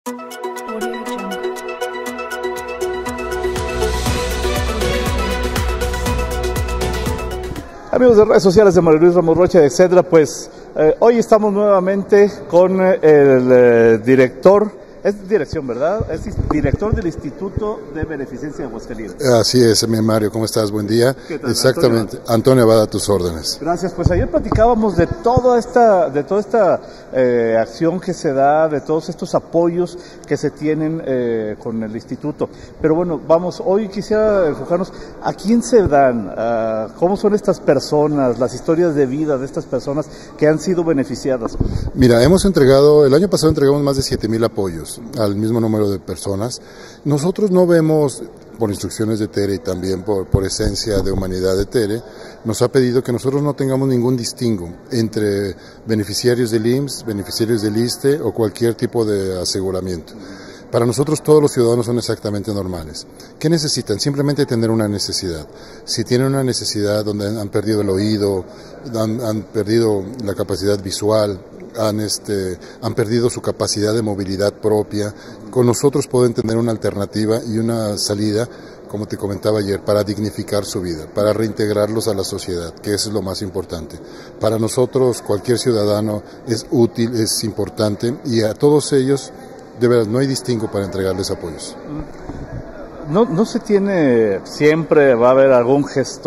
Amigos de redes sociales de Mario Luis Ramos Rocha, etcétera, pues hoy estamos nuevamente con el director, es dirección, ¿verdad? Es director del Instituto de Beneficencia de Aguascalientes. Así es, mi Mario, ¿cómo estás? Buen día. ¿Qué tal, exactamente, Antonio Abad, a tus órdenes. Gracias, pues ayer platicábamos de toda esta acción que se da, de todos estos apoyos que se tienen con el instituto. Pero bueno, hoy quisiera enfocarnos a quién se dan, cómo son estas personas, las historias de vida de estas personas que han sido beneficiadas. Mira, el año pasado entregamos más de 7,000 apoyos al mismo número de personas. Nosotros no vemos, por instrucciones de Tere y también por esencia de humanidad de Tere, nos ha pedido que nosotros no tengamos ningún distingo entre beneficiarios del IMSS, beneficiarios del ISSSTE o cualquier tipo de aseguramiento. Para nosotros todos los ciudadanos son exactamente normales. ¿Qué necesitan? Simplemente tener una necesidad. Si tienen una necesidad donde han perdido el oído, han perdido la capacidad visual, han perdido su capacidad de movilidad propia, con nosotros pueden tener una alternativa y una salida, como te comentaba ayer, para dignificar su vida, para reintegrarlos a la sociedad, que eso es lo más importante. Para nosotros cualquier ciudadano es útil, es importante, y a todos ellos, de verdad, no hay distingo para entregarles apoyos. No se tiene, siempre va a haber algún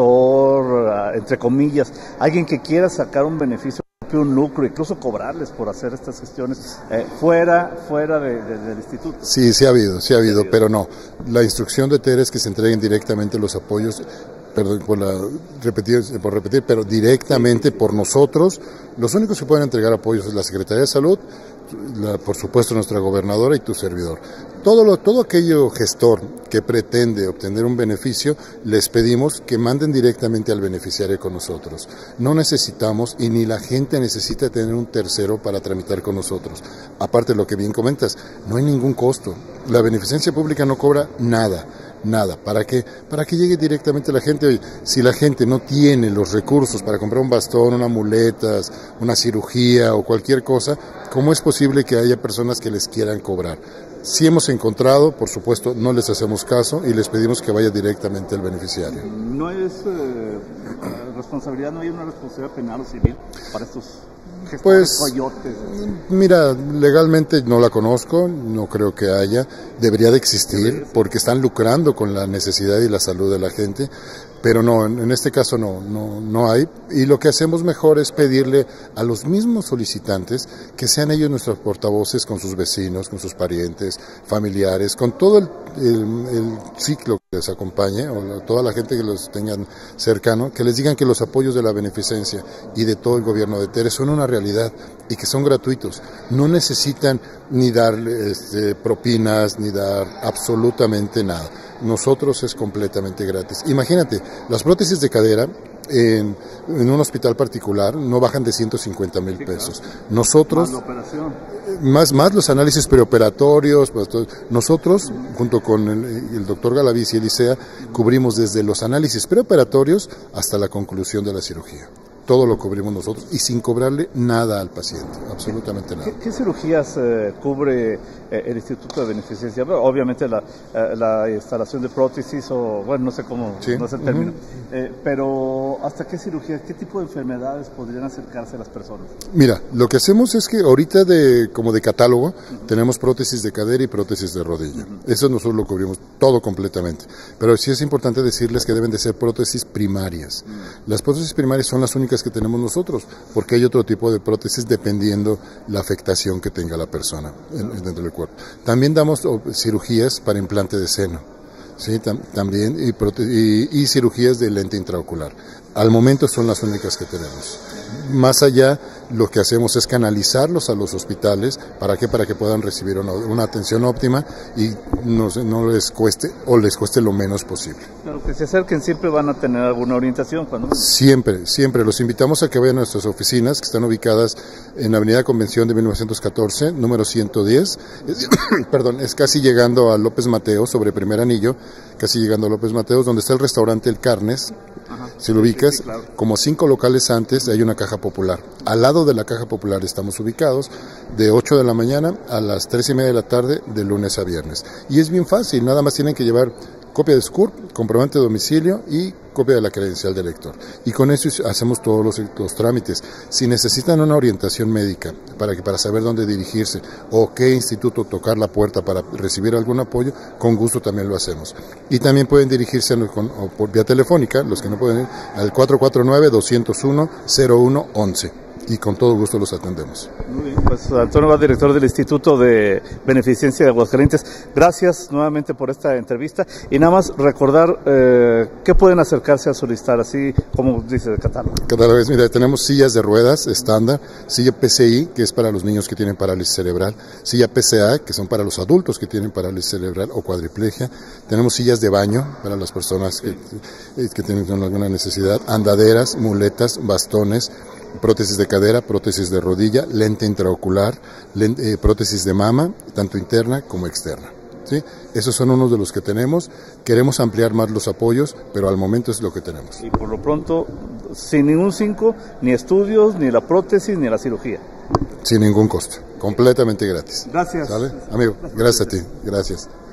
gestor, entre comillas, alguien que quiera sacar un beneficio, un lucro, incluso cobrarles por hacer estas gestiones fuera del instituto. Sí ha habido, pero no. La instrucción de Tere es que se entreguen directamente los apoyos, perdón por repetir, pero directamente por nosotros. Los únicos que pueden entregar apoyos es la Secretaría de Salud, por supuesto nuestra gobernadora y tu servidor. Todo aquello gestor que pretende obtener un beneficio, les pedimos que manden directamente al beneficiario con nosotros. No necesitamos, y ni la gente necesita tener un tercero para tramitar con nosotros. Aparte de lo que bien comentas, no hay ningún costo. La beneficencia pública no cobra nada. ¿Para qué? Para que llegue directamente la gente. Oye, si la gente no tiene los recursos para comprar un bastón, unas muletas, una cirugía o cualquier cosa, ¿cómo es posible que haya personas que les quieran cobrar? Si hemos encontrado, por supuesto, no les hacemos caso y les pedimos que vaya directamente al beneficiario. ¿No es responsabilidad, no hay una responsabilidad penal o civil para estos gestores coyotes? Mira, legalmente no la conozco, no creo que haya, debería de existir porque están lucrando con la necesidad y la salud de la gente, pero no, en este caso no hay, y lo que hacemos mejor es pedirle a los mismos solicitantes que sean ellos nuestros portavoces con sus vecinos, con sus parientes, familiares, con todo el ciclo que les acompañe, o toda la gente que los tengan cercano, que les digan que los apoyos de la beneficencia y de todo el gobierno de Tere son una realidad y que son gratuitos. No necesitan ni dar propinas, ni dar absolutamente nada. Nosotros es completamente gratis. Imagínate, las prótesis de cadera en un hospital particular no bajan de 150,000 pesos. Nosotros, más la operación, más los análisis preoperatorios, nosotros, junto con el doctor Galaviz y Elisea, cubrimos desde los análisis preoperatorios hasta la conclusión de la cirugía. Todo lo cubrimos nosotros y sin cobrarle nada al paciente, absolutamente nada. ¿Qué cirugías cubre el Instituto de Beneficencia? Obviamente la instalación de prótesis, o bueno, no sé cómo, no sé el término, pero ¿hasta qué cirugía, qué tipo de enfermedades podrían acercarse a las personas? Mira, lo que hacemos es que ahorita como de catálogo tenemos prótesis de cadera y prótesis de rodilla. Eso nosotros lo cubrimos todo completamente, pero sí es importante decirles que deben de ser prótesis primarias. Las prótesis primarias son las únicas que tenemos nosotros, porque hay otro tipo de prótesis dependiendo la afectación que tenga la persona dentro del cuerpo. También damos cirugías para implante de seno, ¿sí? También y cirugías de lente intraocular. Al momento son las únicas que tenemos. Más allá, lo que hacemos es canalizarlos a los hospitales. ¿Para qué? Para que puedan recibir una atención óptima y no les cueste, o les cueste lo menos posible. Claro, que se acerquen, siempre van a tener alguna orientación. Siempre. Los invitamos a que vayan a nuestras oficinas, que están ubicadas en la Avenida Convención de 1914, número 110. Perdón, es casi llegando a López Mateos, sobre Primer Anillo, casi llegando a López Mateos, donde está el restaurante El Carnes. Ajá. si lo ubicas, sí, claro. Como 5 locales antes hay una caja popular. Al lado de la caja popular estamos ubicados de 8 de la mañana a las 3:30 de la tarde, de lunes a viernes. Y es bien fácil, nada más tienen que llevar copia de SCURP, comprobante de domicilio y copia de la credencial de lector. Y con eso hacemos todos los trámites. Si necesitan una orientación médica para saber dónde dirigirse o qué instituto tocar la puerta para recibir algún apoyo, con gusto también lo hacemos. Y también pueden dirigirse por vía telefónica, los que no pueden ir, al 449-201-0111. Y con todo gusto los atendemos. Muy bien, pues Antonio Abad, director del Instituto de Beneficencia de Aguascalientes, gracias nuevamente por esta entrevista y nada más recordar que pueden acercarse a solicitar, así como dice el catálogo. Cada vez, mira, tenemos sillas de ruedas estándar, silla PCI, que es para los niños que tienen parálisis cerebral, silla PCA, que son para los adultos que tienen parálisis cerebral o cuadriplegia, tenemos sillas de baño para las personas que tienen alguna necesidad, andaderas, muletas, bastones, prótesis de cadera, prótesis de rodilla, lente intraocular, prótesis de mama, tanto interna como externa. ¿Sí? Esos son unos de los que tenemos. Queremos ampliar más los apoyos, pero al momento es lo que tenemos. Y por lo pronto, sin ningún 5, ni estudios, ni la prótesis, ni la cirugía. Sin ningún costo, completamente gratis. Gracias. ¿Sale? Amigo, gracias a ti, gracias.